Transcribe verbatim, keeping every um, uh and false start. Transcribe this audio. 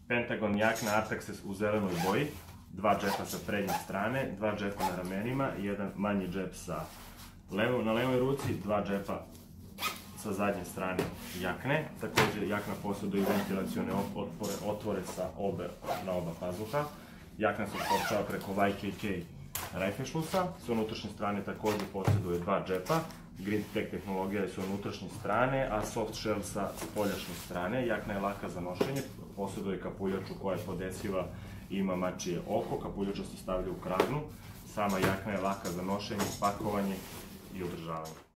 Pentagon jakna Artaxes u zelenoj boji, dva džepa sa prednje strane, dva džepa na ramenima i jedan manji džep sa levo, na levoj ruci, dva džepa sa zadnje strane jakne. Takođe, jakna posjeduje ventilacione otvore, otvore sa obe, na oba pazuha. Jakna se usporčava preko Y K K rajfešlusa. Sa unutrašnje strane takođe posjeduje dva džepa. Grintec tehnologija je sa unutrašnje strane, a soft shell sa spoljašnje strane. Jakna je laka za nošenje, posjeduje kapuljaču koja je podesiva i ima mačije oko. Kapuljača se stavlja u kragnu. Sama jakna je laka za nošenje, pakovanje i održavanje.